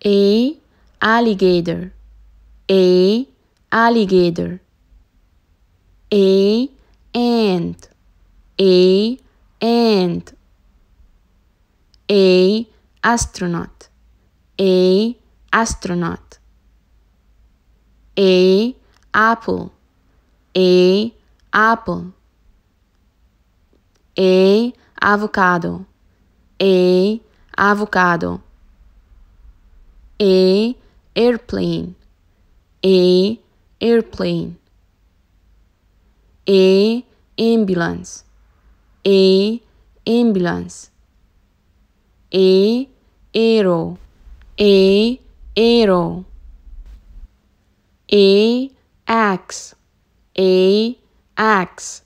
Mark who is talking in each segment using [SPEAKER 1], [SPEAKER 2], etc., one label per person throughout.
[SPEAKER 1] A. Alligator. A. Alligator. A. Ant. A. Ant. A. Astronaut. A. Astronaut. A. Apple. A. Apple. A. Avocado. A. Avocado. A. Airplane. A. Airplane. A. Ambulance. A. Ambulance. A. Arrow. A. Arrow. A. Axe. A. Axe.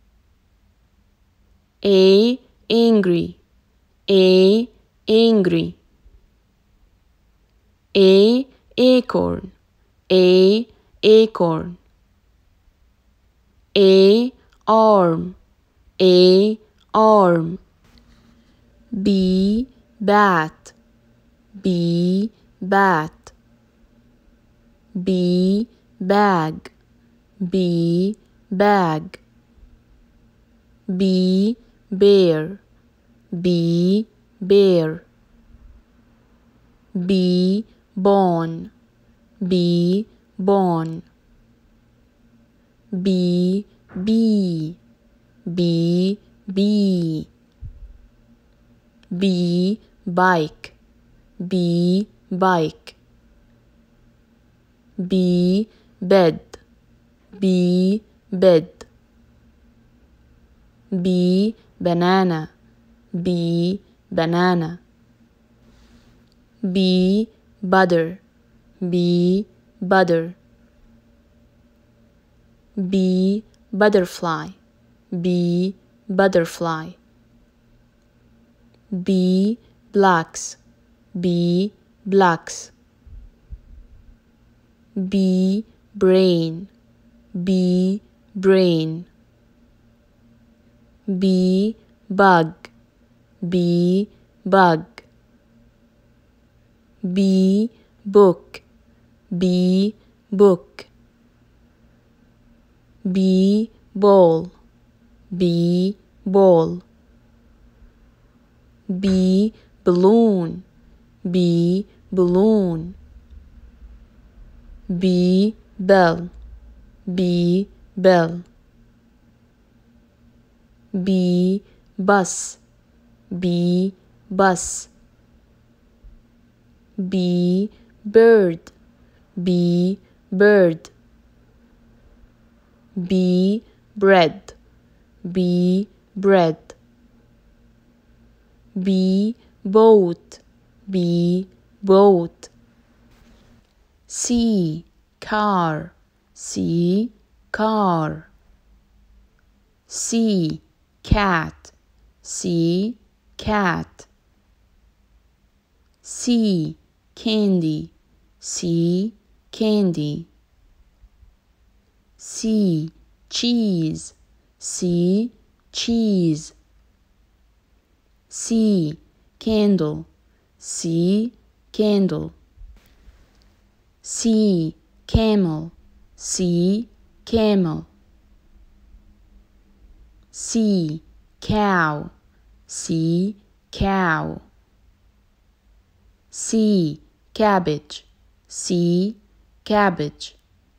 [SPEAKER 1] A. Angry. A. Angry. A. Acorn. A. Acorn. A. Arm. A. Arm. B. Bat. B. Bat. B. Bag. B. Bag. B. Bear. B. Bear. B. Bone. B. Bone. B. Bee. B. Bee. B. Bike. B. Bike. B. Bed. B. Bed. B. Banana. B. Banana. B. Butter. B. Butter. B. Butterfly. B. Butterfly. B. Blocks. B. Blocks. B. Brain. B. Brain. B. Bug. B. Bug. B. Book. B. Book. B. Ball. B. Ball. B. Balloon. B. Balloon. B. Bell. B. Bell. B. Bus. B. Bus. B. Bird. B. Bird. B. Bread. B. Bread. B. Boat. B. Boat. C. Car. C. Car. C. Cat. C. Cat. C. Candy. C. Candy. C. Cheese. C. Cheese. C. Candle. C. Candle. C. Camel. C. Camel. C. Cow. C. Cow. C. Cabbage. C. Cabbage.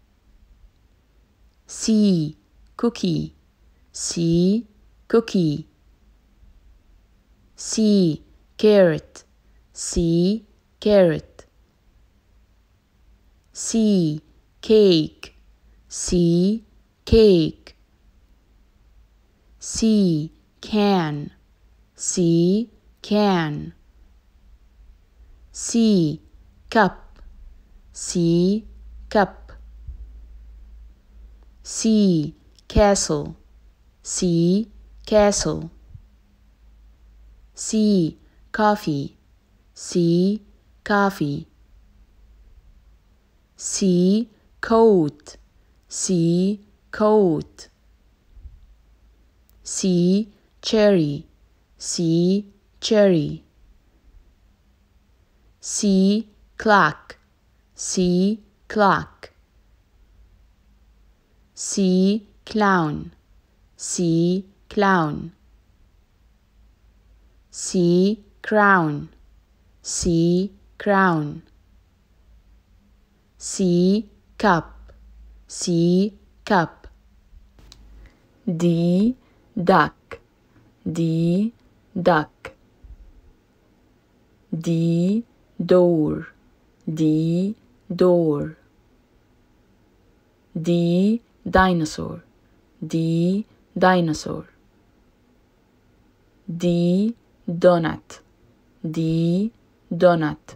[SPEAKER 1] C. Cookie. C. Cookie. C. Carrot. C. Carrot. C. Cake. C. Cake. C. Can. C. Can. C. Cup. C. Cup. C. Castle. C. Castle. C. Coffee. C. Coffee. C. Coat. C. Coat. C. Cherry. C. Cherry. C. clock, C, clock. C, clown, C, clown. C, crown, C, crown. C, cup, C, cup. D, duck, D, duck. D, door, D, door. D, dinosaur, D, dinosaur. D, donut, D, donut.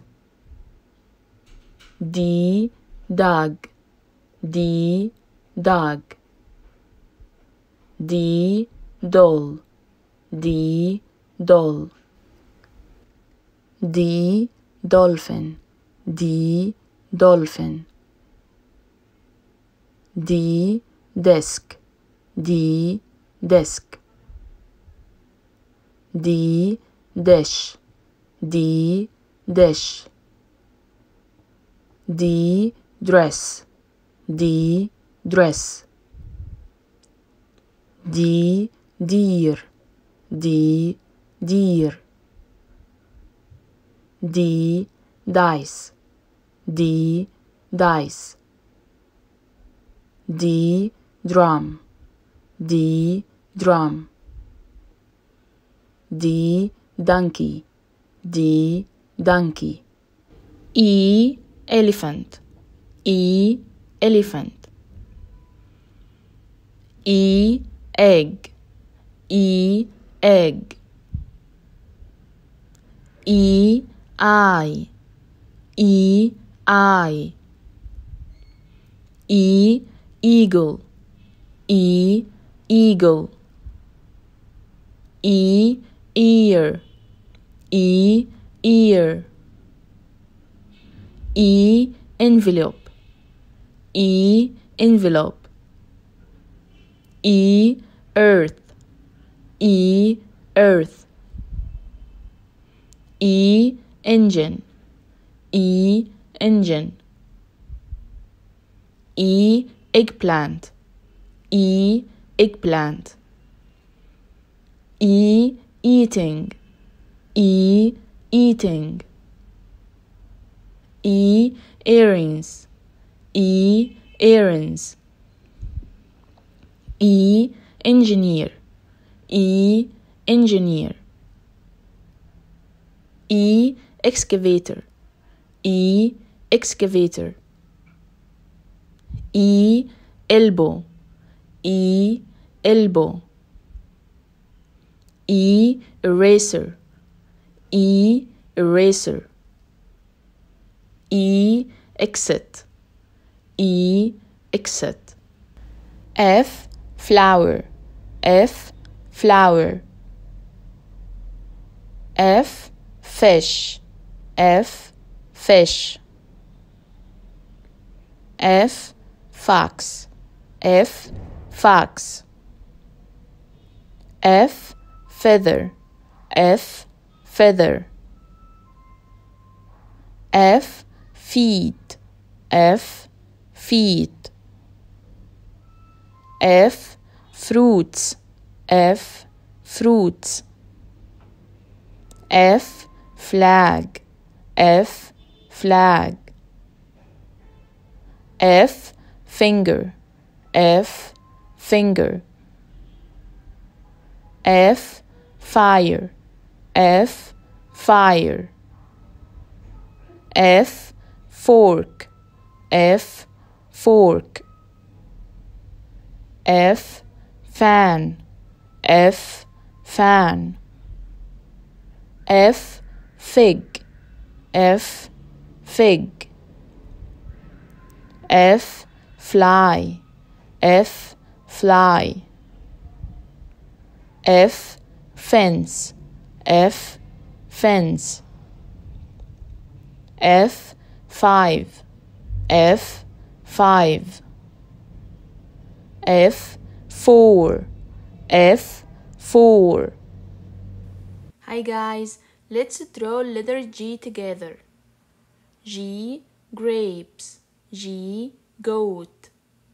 [SPEAKER 1] D, dog, D, dog. D, doll, D, doll. D, dolphin, D, dolphin. D, desk, D, desk. D, dish, D, dish. D, dress, D, dress. D, deer, D, deer. D, dice, D, dice. D, drum, D, drum. D, donkey, D, donkey. E, elephant, E, elephant. E, egg, E, egg. E, eye, E, eye. E, eagle, E, eagle. E, ear, E, ear. E, envelope, E, envelope. E, earth, E, earth. E, engine, E, engine. E, eggplant, E, eggplant. E, eating, E, eating. E, earrings, E, earrings. E, engineer, E, engineer. E, excavator, E, excavator. E, elbow, E, elbow. E, eraser, E, eraser. E, exit, E, exit. F, flower, F, flower. F, fish, F, fish. F, fox, F, fox. F, feather, F, feather. F, feet, F, feet. F, fruits, F, fruits. F, flag, F, flag. F, finger, F, finger. F, fire, F, fire. F, fork, F, fork. F, fan, F, fan. F, fig, F, fig. F, fly, F, fly. F, fence, F, fence. F, 5, F, 5. F, 4, F, 4. Hi guys, let's draw letter G together. G. Grapes. G. Goat.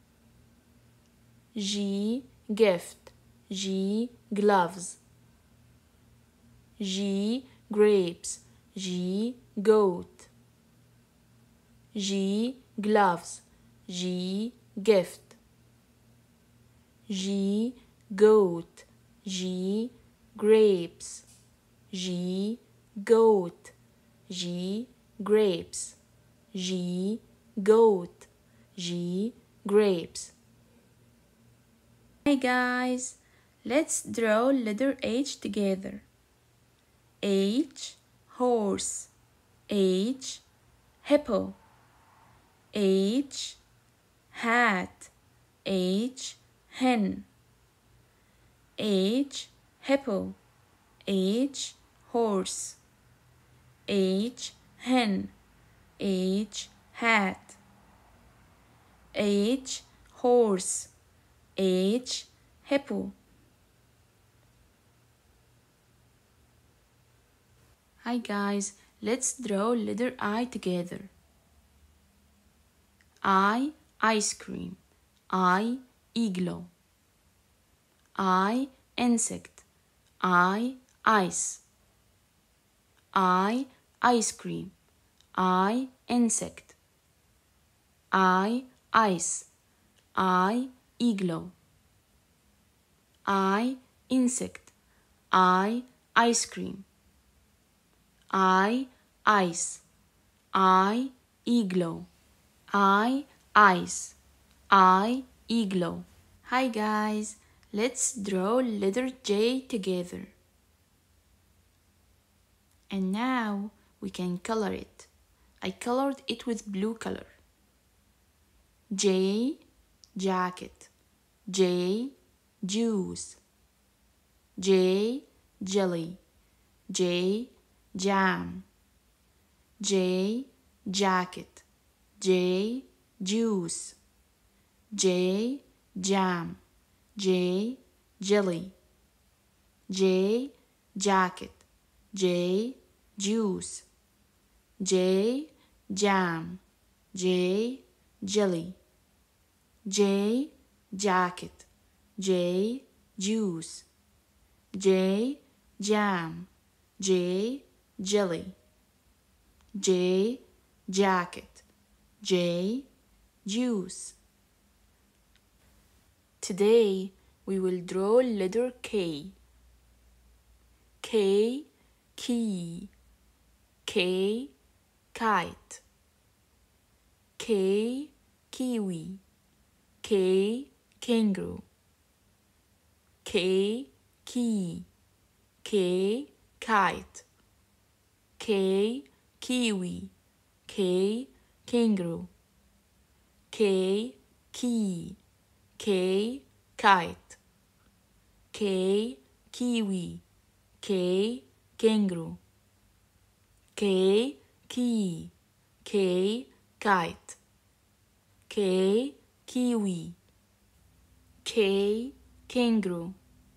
[SPEAKER 1] G. Gift. G. Gloves. G. Grapes. G. Goat. G. Gloves. G. Gift. G. Goat. G. Grapes. G. Goat. G. Grapes. G. Goat. G. Grapes. Hi guys, let's draw letter H together. H. Horse. H. Hippo. H. Hat. H. Hen. H. Hippo. H. Horse. H. Hen. H. Hat. H. Horse. H. Hippo. Hi guys, let's draw letter I together. I. Ice cream. I. Igloo. I. Insect. I. Ice. I. Ice cream. I. Insect. I. Ice. I. Igloo. I. Insect. I. Ice cream. I. Ice. I. Igloo. I. Ice. I. Igloo. Hi guys, let's draw letter J together. And now we can color it. I colored it with blue color. J. Jacket. J. Juice. J. Jelly. J. Jam. J. Jacket. J. Juice. J. Jam. J. Jelly. J. Jacket. J. Juice. J. Jam. J. Jelly. J. Jacket. J. Juice. J. Jam. J. Jelly. J. Jacket. J. Juice. Today we will draw letter K. K. Key. K. Kite. K. Kiwi. K. Kangaroo. K. Key. K. Kite. K. Kiwi. K. Kangaroo. K. Key. K. Kite. K. Kiwi. K. Kangaroo. K. Key. K. Kite. K. Kiwi. K. Kangaroo.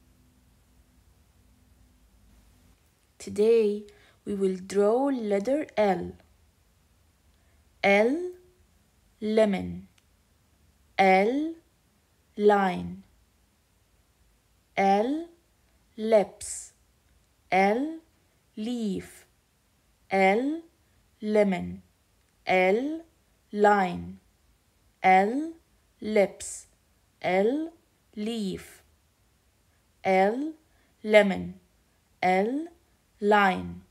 [SPEAKER 1] Today we will draw letter L. L. Lemon. L. Line. L. Lips. L. Leaf. L. Lemon. L. Line. L. Lips. L. Leaf. L. Lemon. L. Line.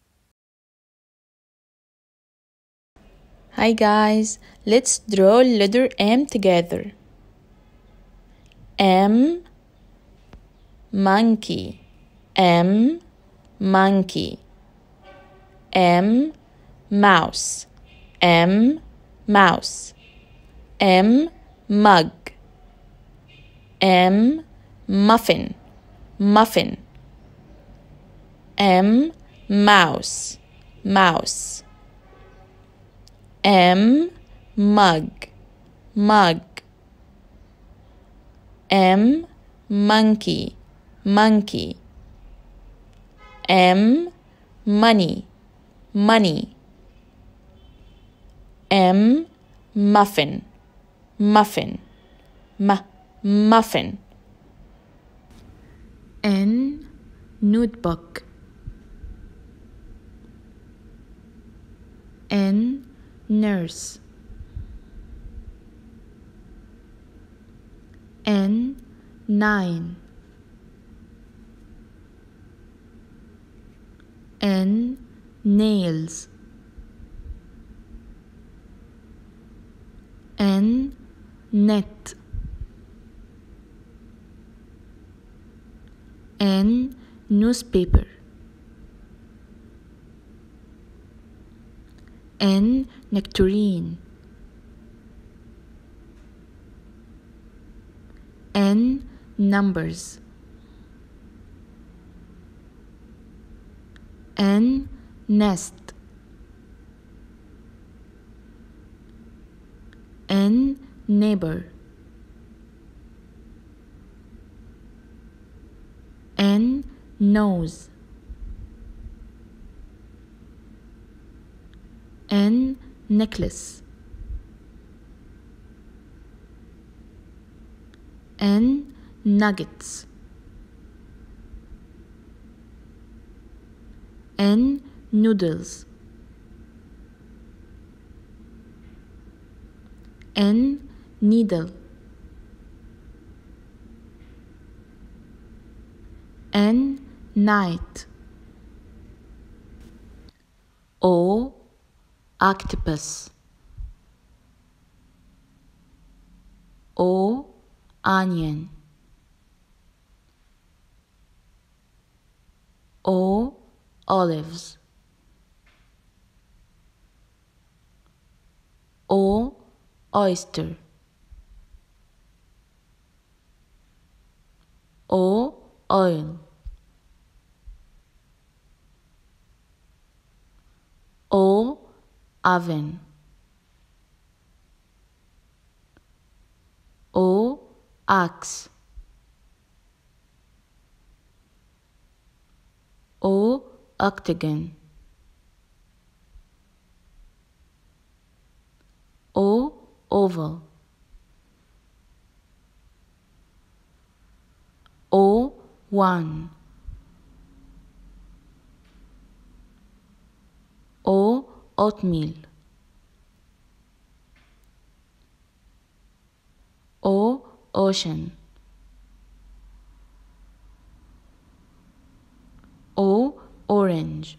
[SPEAKER 1] Hi guys, let's draw letter M together. M. Monkey. M. Monkey. M. Mouse. M. Mouse. M. Mug. M. Muffin. Muffin. M. Mouse. Mouse. M. Mug. Mug. M. Monkey. Monkey. M. Money. Money. M muffin muffin muffin. N notebook. N nurse. N 9. N nails. N net. N newspaper. N nectarine. N numbers. N nest. N neighbor. N nose. N necklace. N nuggets. N noodles. N needle. N night. O octopus. O onion. O olives. O oyster. O oil. O oven. O ox. O octagon. O oval. O one. O oatmeal. O ocean. O orange.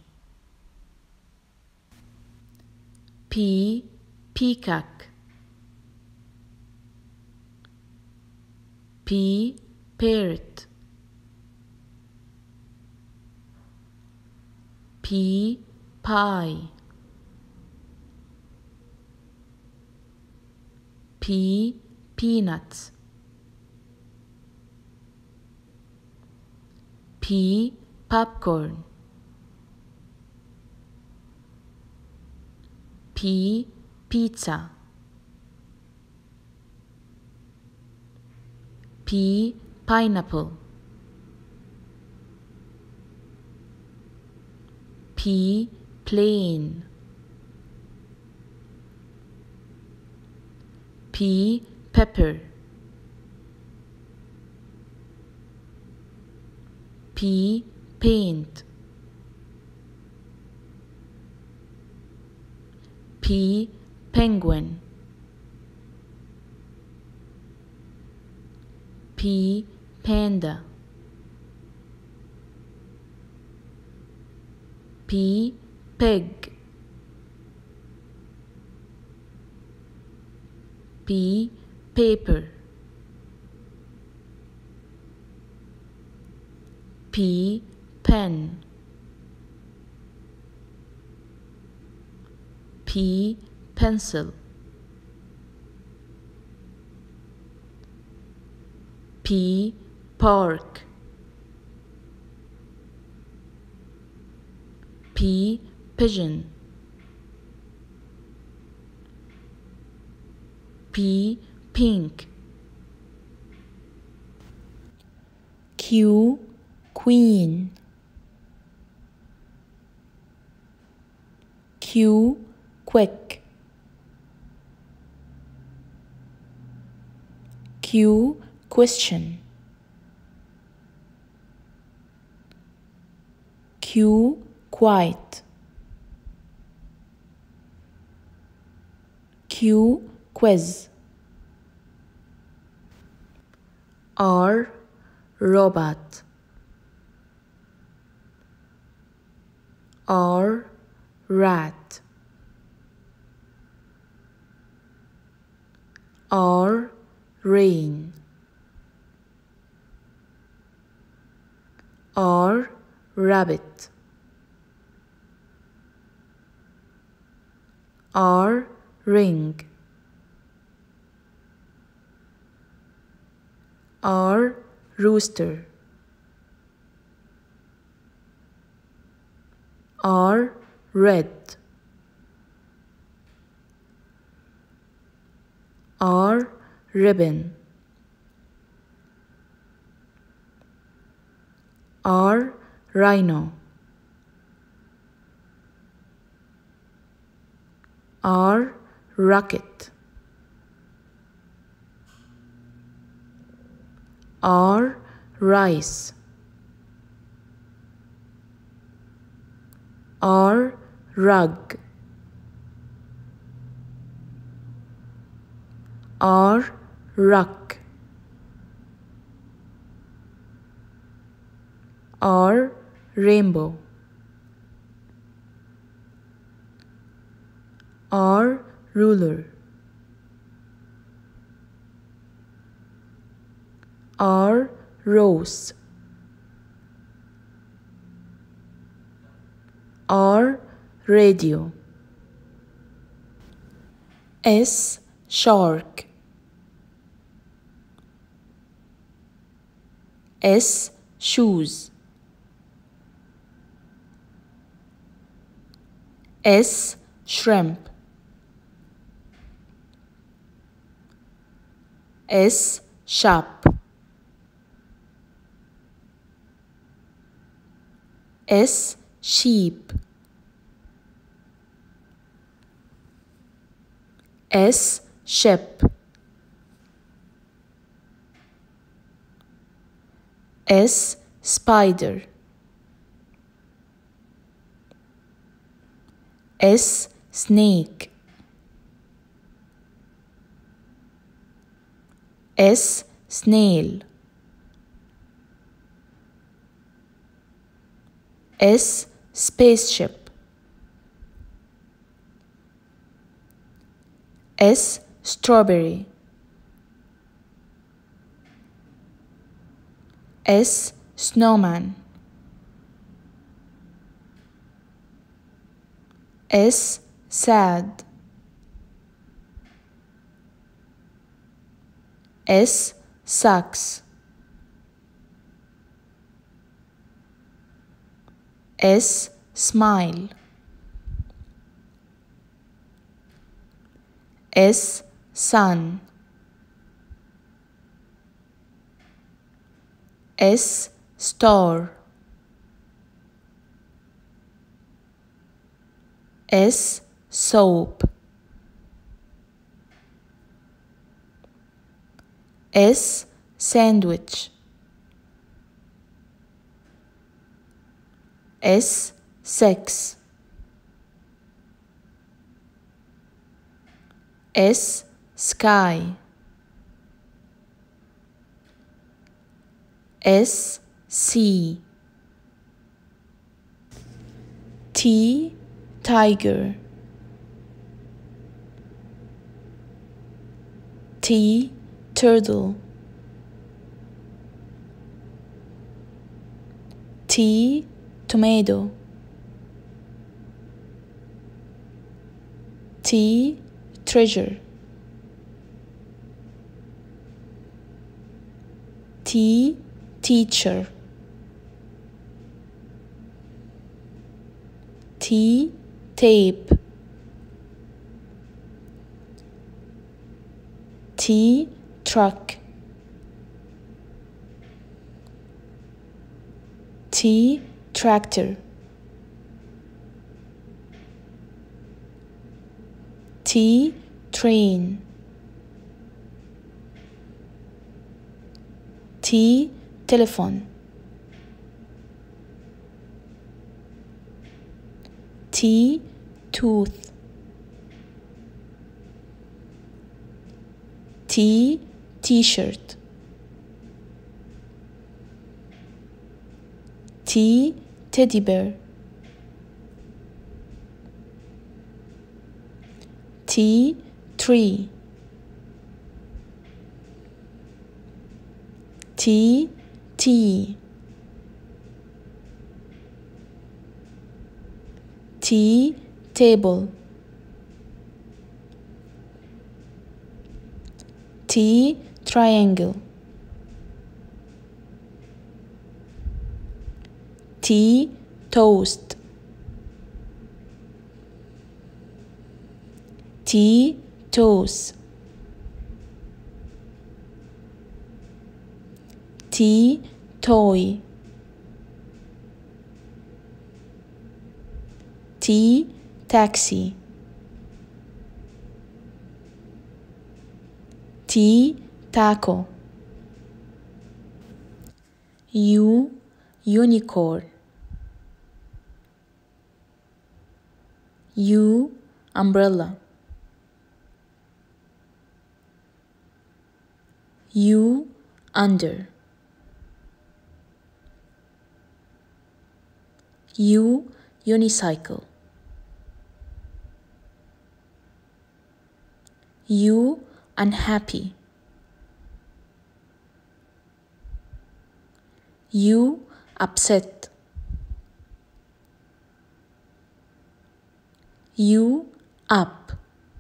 [SPEAKER 1] P peacock. P parrot. P pie. P peanuts. P popcorn. P pizza. P pineapple. P plane. P pepper. P paint. P penguin. P panda. P pig. P paper. P pen. P pencil. P park. P pigeon. P pink. Q queen. Q quick. Q question. Q quiet. Q quiz. R robot. R rat. R rain. R rabbit. R ring. R rooster. R red. R ribbon. R rhino. R rocket. R rice. R rug. R ruck. R rainbow. R ruler. R rose. R radio. S shark. S shoes. S shrimp. S shop. S sheep. S ship. S spider. S snake. S snail. S spaceship. S strawberry. S snowman. S sad. S sucks. S smile. S sun. S star. S soap. S sandwich. S sex. S sky. S sea. T tiger. T turtle. T tomato. T treasure. T teacher. T tape. T truck. T tractor. T train. T telephone. T tooth. T t-shirt. T teddy bear. T tree. T tea. T table. T triangle. T toast. T toes. T toy. T taxi. T taco. U unicorn. U umbrella. U under. U unicycle. U unhappy. U upset. U up.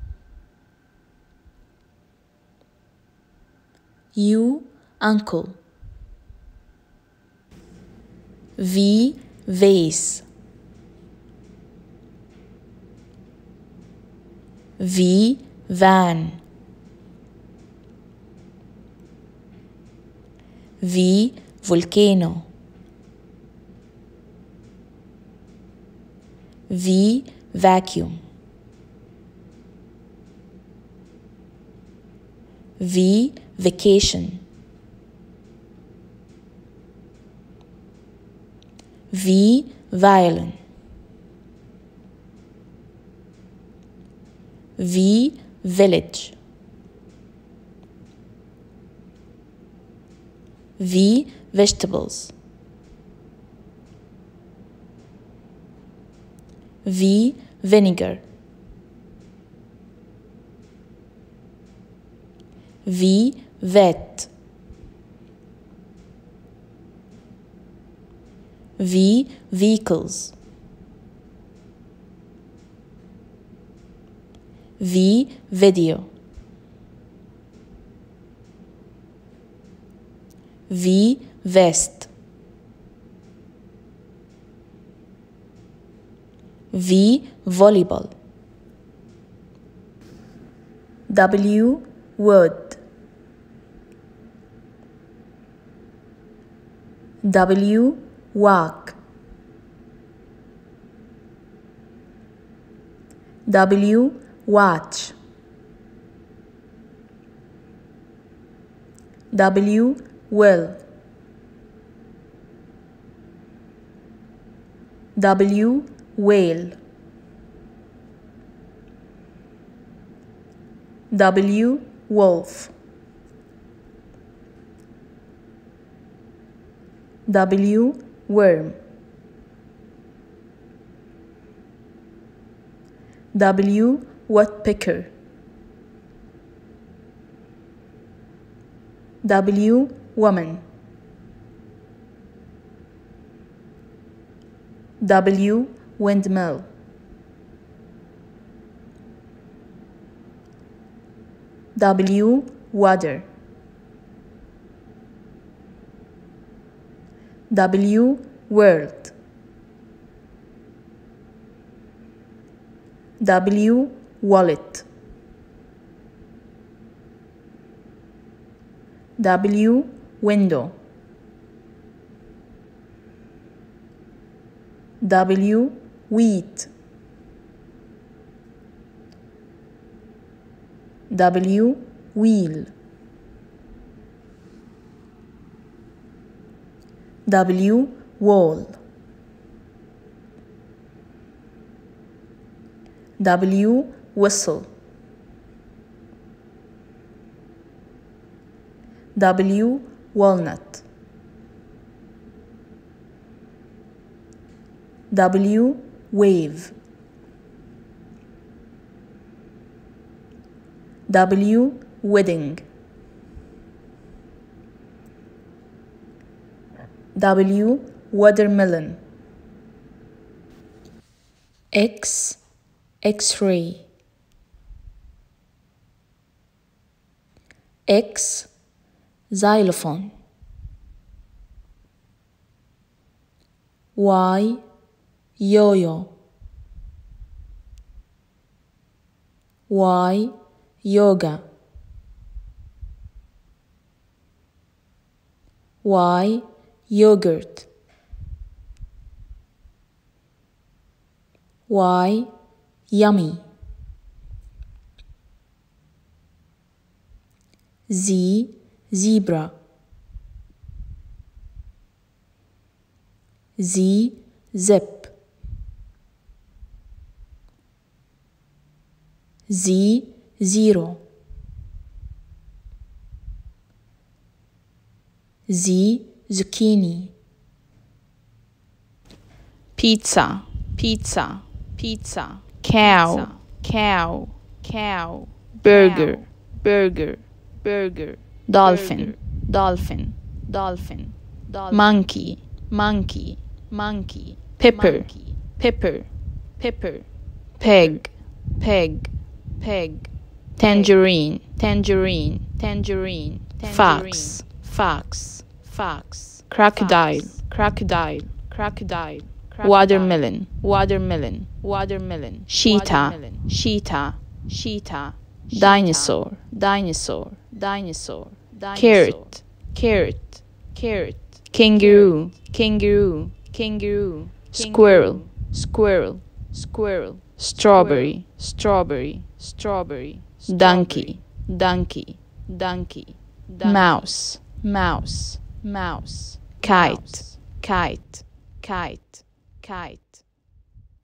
[SPEAKER 1] U uncle. V vase. V van. V volcano. V vacuum. V vacation. V violin. V village. V vegetables. V vinegar. V vet. V vehicles. V video. V vest. V volleyball. W word. W walk. W watch. W will. W whale. W wolf. W worm. W woodpecker. W woman. W windmill. W water. W world. W wallet. W window. W wheat. W wheel.
[SPEAKER 2] W. Wall. W. Whistle. W. Walnut. W. Wave. W. Wedding. W. Watermelon. X. X-ray. X. Xylophone. Y. Yo-yo. Y. Yoga. Y. Yogurt. Y. Yummy. Z. Zebra. Z. Zip. Z. Zero. Z. Zucchini.
[SPEAKER 1] Pizza, pizza, pizza. Cow, cow, cow. Burger, burger, burger. Dolphin, dolphin, dolphin, dolphin. Monkey, monkey, monkey. Pepper, pepper, pepper. Pig, pig, pig. Tangerine, tangerine, tangerine. Fox, fox, fox. Crocodile, crocodile, crocodile. Watermelon, watermelon, watermelon. Cheetah, cheetah, cheetah. Dinosaur, dinosaur, dinosaur. Carrot, carrot, carrot. Kangaroo, kangaroo, kangaroo. Squirrel, squirrel, squirrel. Strawberry, strawberry, strawberry. Donkey, donkey, donkey. Mouse, mouse, mouse. Kite, kite, kite, kite.